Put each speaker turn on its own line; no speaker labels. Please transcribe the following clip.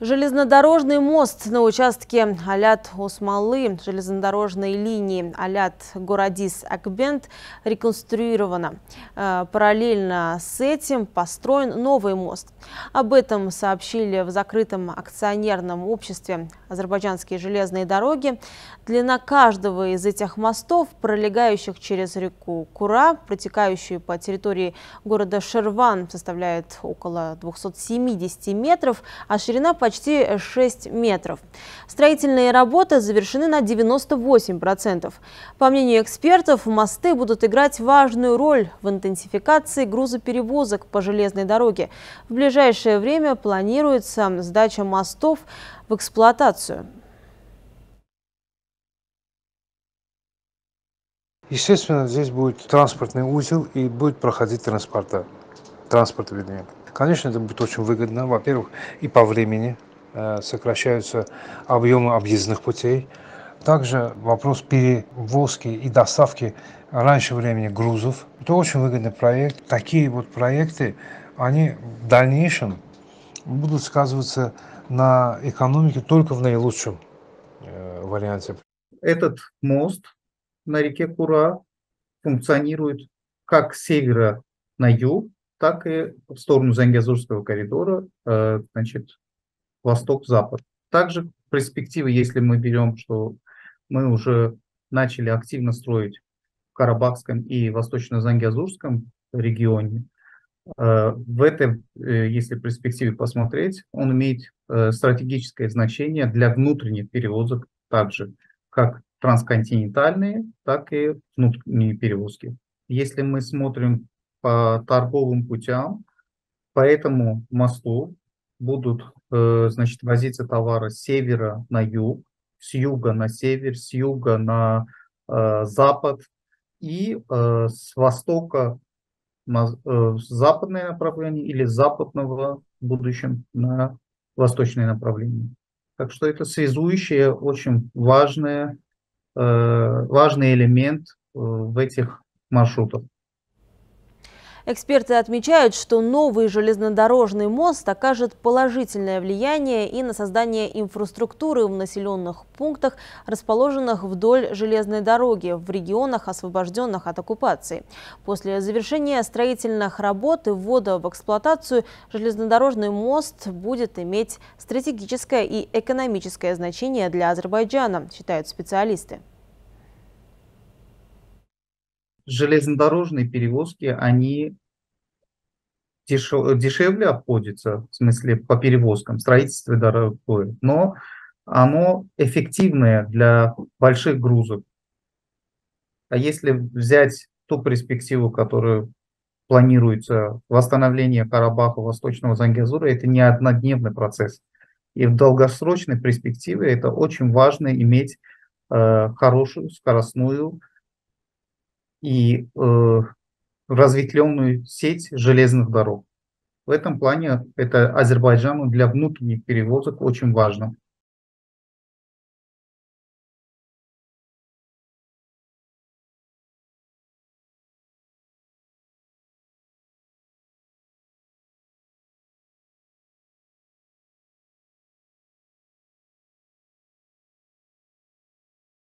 Железнодорожный мост на участке Алят-Осмалы железнодорожной линии Алят-Горадис-Акбент реконструирована. Параллельно с этим построен новый мост. Об этом сообщили в закрытом акционерном обществе «Азербайджанские железные дороги». Длина каждого из этих мостов, пролегающих через реку Кура, протекающую по территории города Ширван, составляет около 270 метров, а ширина почти 6 метров. Строительные работы завершены на 98%. По мнению экспертов, мосты будут играть важную роль в интенсификации грузоперевозок по железной дороге. В ближайшее время планируется сдача мостов в эксплуатацию.
Естественно, здесь будет транспортный узел и будет проходить транспорт, вернее. Конечно, это будет очень выгодно, во-первых, и по времени сокращаются объемы объездных путей. Также вопрос перевозки и доставки раньше времени грузов. Это очень выгодный проект. Такие вот проекты, они в дальнейшем будут сказываться на экономике только в наилучшем варианте.
Этот мост на реке Кура функционирует как с севера на юг, так и в сторону Зангезурского коридора, значит, восток-запад. Также перспективы, если мы берем, что мы уже начали активно строить в Карабахском и Восточно-Зангезурском регионе, в этом, если перспективе посмотреть, он имеет стратегическое значение для внутренних перевозок также, как трансконтинентальные, так и внутренние перевозки. Если мы смотрим по торговым путям, по этому мосту будут значит, возиться товары с севера на юг, с юга на север, с юга на запад и с востока на западное направление или с западного в будущем на восточное направление. Так что это связующее, очень важный элемент в этих маршрутах.
Эксперты отмечают, что новый железнодорожный мост окажет положительное влияние и на создание инфраструктуры в населенных пунктах, расположенных вдоль железной дороги, в регионах, освобожденных от оккупации. После завершения строительных работ и ввода в эксплуатацию железнодорожный мост будет иметь стратегическое и экономическое значение для Азербайджана, считают специалисты.
Железнодорожные перевозки, они дешевле обходятся, в смысле по перевозкам, строительство дорогое, но оно эффективное для больших грузов. А если взять ту перспективу, которую планируется восстановление Карабаха, Восточного Зангезура, это не однодневный процесс. И в долгосрочной перспективе это очень важно иметь хорошую скоростную и разветвленную сеть железных дорог. В этом плане это Азербайджану для внутренних перевозок очень важно.